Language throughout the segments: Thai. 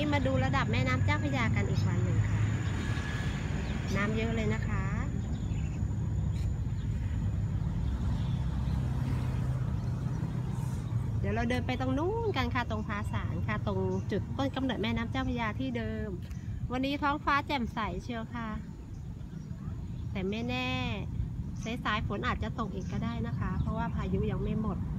มาดูระดับแม่น้ำเจ้าพระยากันอีกวันหนึ่งค่ะน้ำเยอะเลยนะคะเดี๋ยวเราเดินไปตรงนู้นกันค่ะตรงภาษานค่ะตรงจุดต้นกำเนิดแม่น้ำเจ้าพระยาที่เดิมวันนี้ท้องฟ้าแจ่มใสเชียวค่ะแต่ไม่แน่สายฝนอาจจะตกอีกก็ได้นะคะเพราะว่าพายุยังไม่หมด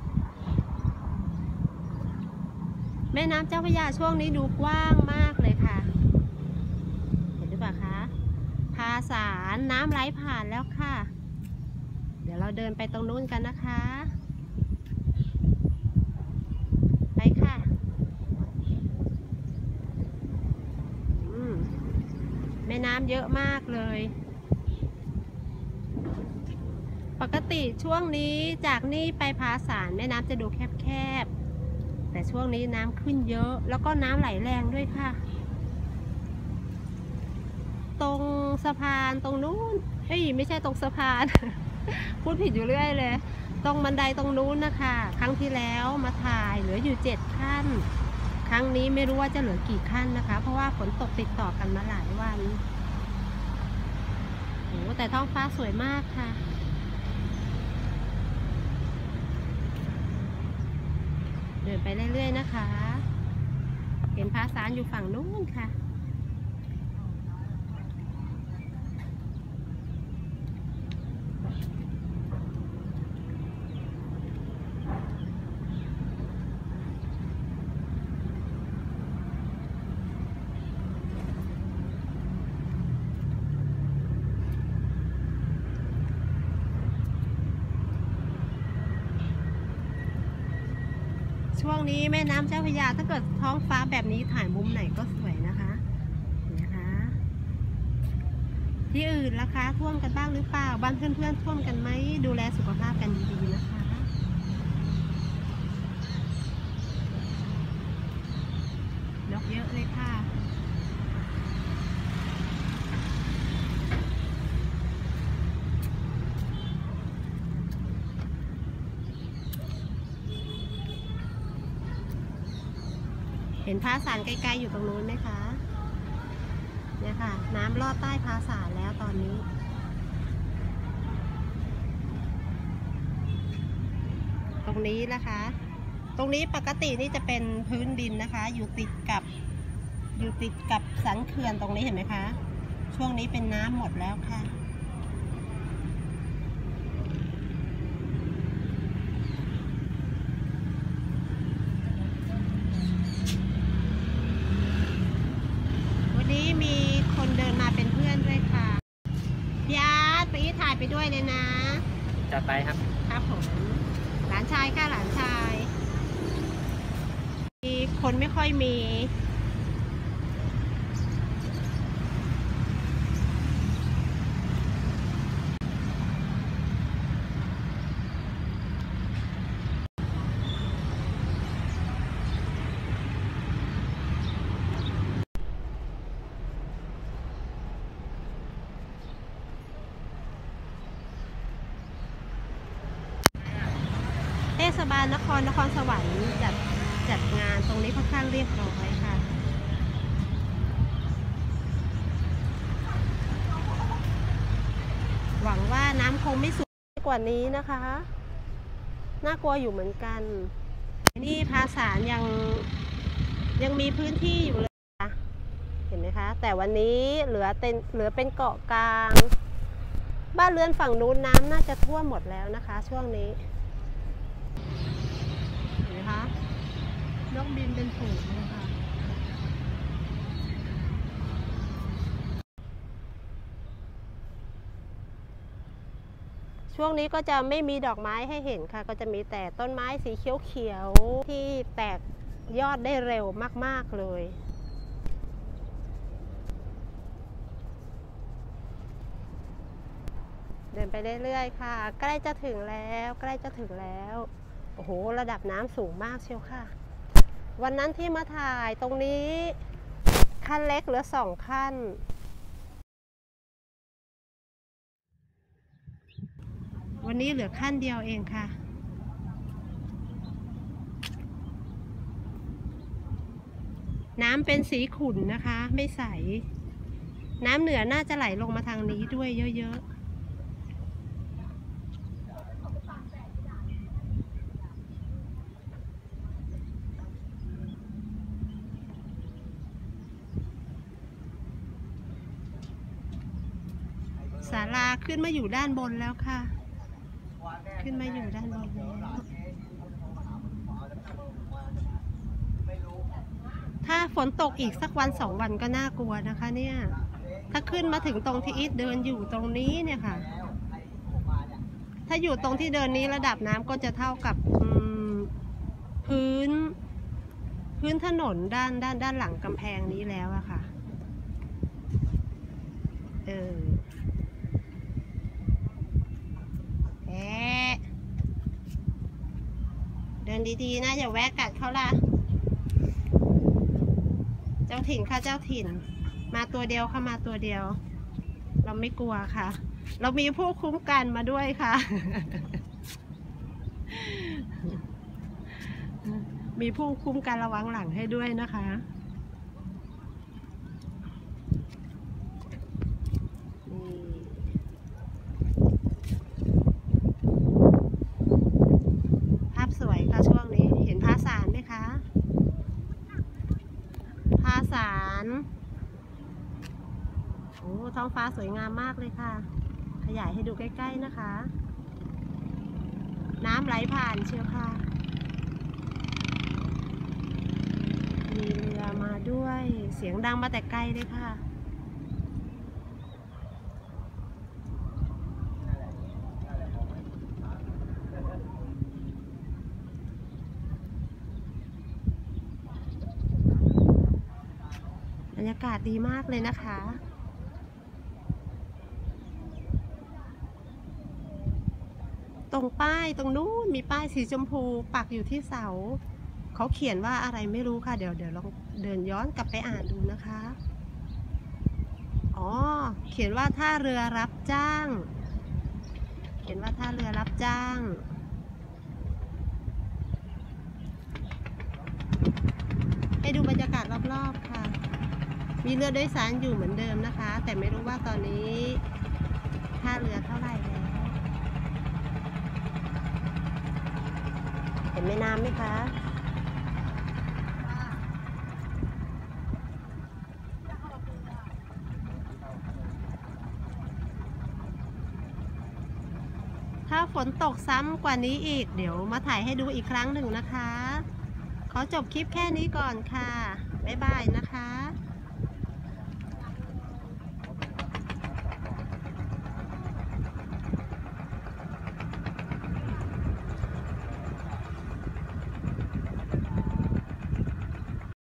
แม่น้ำเจ้าพระยาช่วงนี้ดูกว้างมากเลยค่ะเห็นหรือเปล่าคะภาษานน้ำไหลผ่านแล้วค่ะเดี๋ยวเราเดินไปตรงนู้นกันนะคะไปค่ะแม่น้ำเยอะมากเลยปกติช่วงนี้จากนี่ไปภาษานแม่น้ำจะดูแคบๆแต่ช่วงนี้น้ำขึ้นเยอะแล้วก็น้ำไหลแรงด้วยค่ะตรงสะพานตรงนู้นไม่ใช่ตรงสะพาน พูดผิดอยู่เรื่อยเลยตรงบันไดตรงนู้นนะคะครั้งที่แล้วมาถ่ายเหลืออยู่7 ขั้นครั้งนี้ไม่รู้ว่าจะเหลือกี่ขั้นนะคะเพราะว่าฝนตกติดต่อกันมาหลายวันโอ้แต่ท้องฟ้าสวยมากค่ะเดินไปเรื่อยๆนะคะเห็นภาษานอยู่ฝั่งนู้นค่ะช่วงนี้แม่น้ำเจ้าพระยาถ้าเกิดท้องฟ้าแบบนี้ถ่ายมุมไหนก็สวยนะคะที่อื่นล่ะคะท่วมกันบ้างหรือเปล่าบ้านเพื่อนๆท่วมกันไหมดูแลสุขภาพกันดีๆนะคะนกเยอะเลยค่ะเห็นภาษานไกลๆอยู่ตรงนู้นไหมคะเนี่ยค่ะน้ำลอดใต้ภาษานแล้วตอนนี้ตรงนี้นะคะตรงนี้ปกตินี่จะเป็นพื้นดินนะคะอยู่ติดกับสันเขื่อนตรงนี้เห็นไหมคะช่วงนี้เป็นน้ำหมดแล้วค่ะวันนี้มีคนเดินมาเป็นเพื่อนด้วยค่ะพี่อาร์ตไปถ่ายไปด้วยเลยนะจะไปครับครับผมหลานชายค่ะหลานชายมีคนไม่ค่อยมีเทศบาลนครสวรรค์จัดงานตรงนี้ค่อนข้างเรียบร้อยค่ะหวังว่าน้ำคงไม่สูงกว่านี้นะคะน่ากลัวอยู่เหมือนกันนี่ภาษานยังมีพื้นที่อยู่เลยค่ะเห็นไหมคะแต่วันนี้เหลือเป็นเกาะกลางบ้านเรือนฝั่งนู้นน้ำน่าจะท่วมหมดแล้วนะคะช่วงนี้นกบินเป็นฝูงนะคะช่วงนี้ก็จะไม่มีดอกไม้ให้เห็นค่ะก็จะมีแต่ต้นไม้สีเขียวๆที่แตกยอดได้เร็วมากๆเลยเดินไปเรื่อยๆค่ะใกล้จะถึงแล้วโอ้โหระดับน้ำสูงมากเชียวค่ะวันนั้นที่มาถ่ายตรงนี้ขั้นเล็กเหลือ2 ขั้นวันนี้เหลือขั้นเดียวเองค่ะน้ำเป็นสีขุ่นนะคะ ไม่ใส น้ำเหนือน่าจะไหลลงมาทางนี้ด้วยเยอะๆศาลาขึ้นมาอยู่ด้านบนแล้วค่ะ ขึ้นมาอยู่ด้านบนแล้วถ้าฝนตกอีกสักวันสองวันก็น่ากลัวนะคะเนี่ย ถ้าขึ้นมาถึงตรงที่อีทเดินอยู่ตรงนี้เนี่ยค่ะ ถ้าอยู่ตรงที่เดินนี้ระดับน้ำก็จะเท่ากับพื้นถนนด้านหลังกำแพงนี้แล้วอะค่ะเดินดีๆนะอย่าแวะกัดเขาล่ะเจ้าถิ่นค่ะเจ้าถิ่นมาตัวเดียวค่ะมาตัวเดียวเราไม่กลัวค่ะเรามีผู้คุ้มกันมาด้วยค่ะ มีผู้คุ้มกันระวังหลังให้ด้วยนะคะภาพสวยค่ะช่วงนี้เห็นผาสารไหมคะผาสารโอ้ท้องฟ้าสวยงามมากเลยค่ะขยายให้ดูใกล้ๆนะคะน้ำไหลผ่านเชียวค่ะมีเรือมาด้วยเสียงดังมาแต่ไกลเลยค่ะบรรยากาศดีมากเลยนะคะตรงป้ายตรงนู้นมีป้ายสีชมพูปักอยู่ที่เสาเขาเขียนว่าอะไรไม่รู้ค่ะเดี๋ยวลองเดินย้อนกลับไปอ่านดูนะคะอ๋อเขียนว่าท่าเรือรับจ้างเขียนว่าท่าเรือรับจ้างให้ดูบรรยากาศรอบๆค่ะมีเรือโดยสารอยู่เหมือนเดิมนะคะแต่ไม่รู้ว่าตอนนี้ท่าเรือเท่าไหร่แล้วเห็นแม่น้ำไหมคะถ้าฝนตกซ้ำกว่านี้อีกเดี๋ยวมาถ่ายให้ดูอีกครั้งหนึ่งนะคะขอจบคลิปแค่นี้ก่อนค่ะบ๊ายบายนะคะ